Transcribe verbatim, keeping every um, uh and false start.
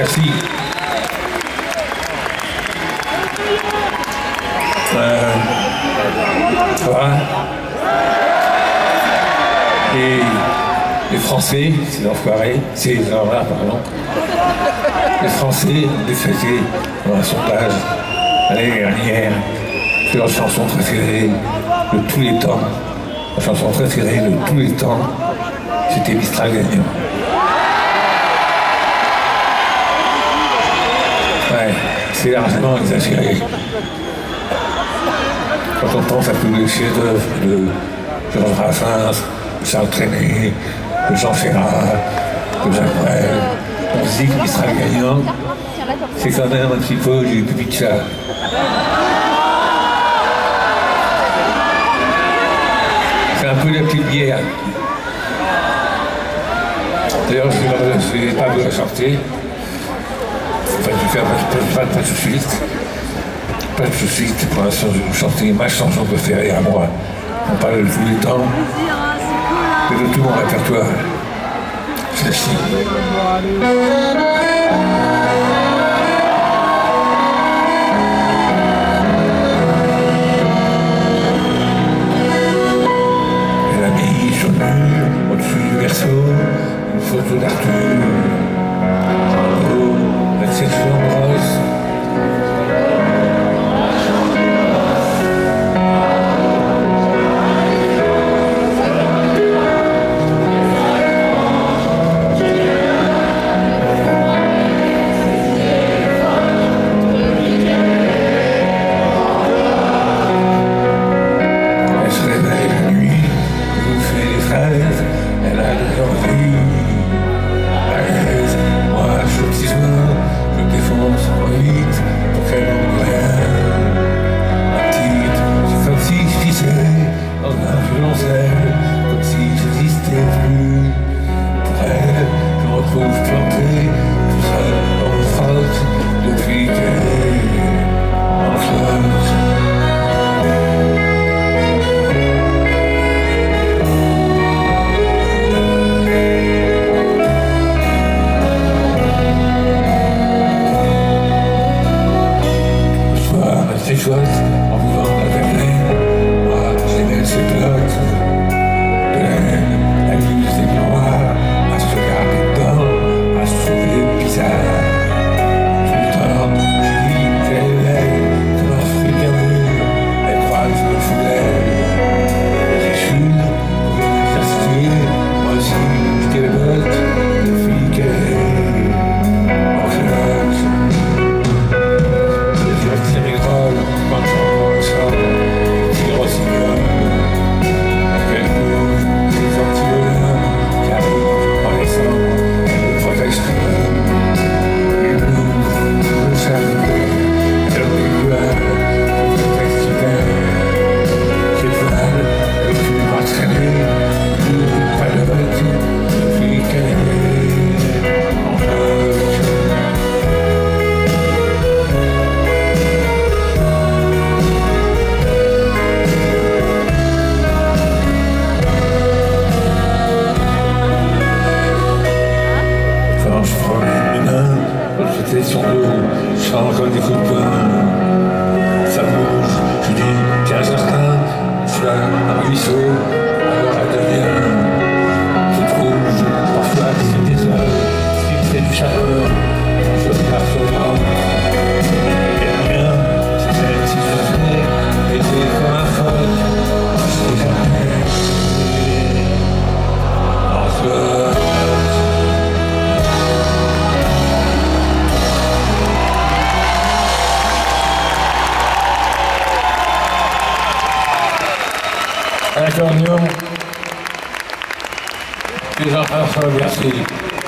Merci. Euh, voilà. Et les Français, c'est l'enfoiré, c'est l'enfoiré, pardon. Les Français les faisaient dans un sondage l'année dernière, c'est leur chanson préférée de tous les temps. La chanson préférée de tous les temps, c'était Mistral gagnant. Ouais, c'est largement exagéré. Quand on pense à tous les chefs-d'œuvre de Georges Brassens, de Charles Trenet, de Jean Ferrat, de Jacques Brel, on se dit que Mistral gagnant, c'est quand même un petit peu du Kubica. C'est un peu la petite bière. D'ailleurs, je ne vais pas vous la chanter. Enfin, je vais faire pas, pas, pas tout de suite. Pas tout de suite. Pour l'instant, je vais vous chanter ma chanson préférée à moi. On parle de tous les temps. Et de tout mon répertoire. Celle-ci. Elle a mis sur le mur, au-dessus du berceau, une photo d'Arthur. Oh, avec cette jambe rose. En buvant de la verlaine, moi j'aimais ces blocs de laine, la luz des miroirs, à se regarder dedans, à se trouver bizarre. Tout le temps, j'ai dit qu'elle est comme un fruit bien mûr, elle croit que je me fous d'elle. J'ai su, pour l'exercer, moi aussi j'étais le vote, la fille qu'elle est, en culotte. J'ai fait tirer drôle, quand j'en ressors, je tire aussi bien. Elle bouge, c'est un petit bonhomme qui arrive en décembre, elle me protège quand même. Il bouge, le chapeau, elle rigole, pour le texte d'hiver. J'ai mal, le cul m'a traîné, tout pas de vote, depuis qu'elle est en vote. Je promène mes mains, je fais son dos, je sens comme des coups de poing. Ça bouge, je dis qu'un jardin, je là, un ruisseau, alors elle devient toute rouge. Parfois c'est des heures, s'il fait du charbon, je regarde son ventre. Et la mienne, c'est celle qui se fait, était comme un phoque, je sais jamais. En soi. L'accordion, les enfants sont merci.